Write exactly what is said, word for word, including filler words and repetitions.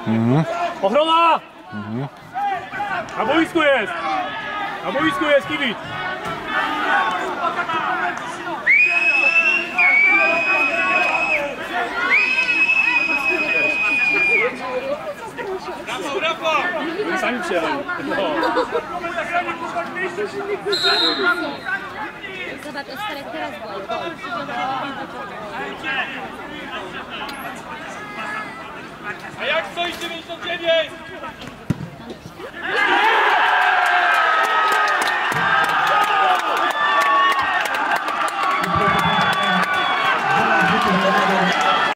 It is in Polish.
Mhm. Ochrona! Mhm. Na boisku jest! Na boisku jest kibic! Rafał, Rafał! Oni sami przyjechali. No. Zobacz, Oskarek teraz gol. A jak stoi dziewięćdziesiąt dziewięć?